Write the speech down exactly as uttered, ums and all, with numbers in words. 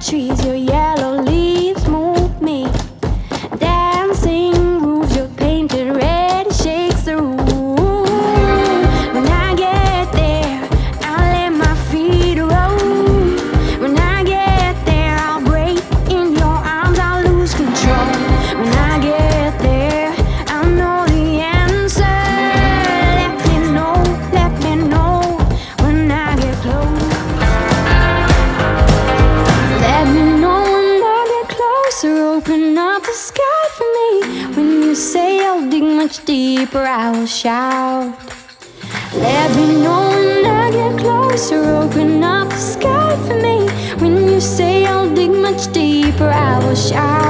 trees, your yellow leaves move me. Dancing roofs, your painted red shakes the room. When I get there, I'll let my feet roam. When I get there, I'll break in your arms, I'll lose control. When I get there, I'll know the answer. Let me know, let me know when I get close. Let me know when I get closer. Open up the sky for me. When you say I'll dig much deeper, I will shout. Let me know when I get closer. Open up the sky for me. When you say I'll dig much deeper, I will shout.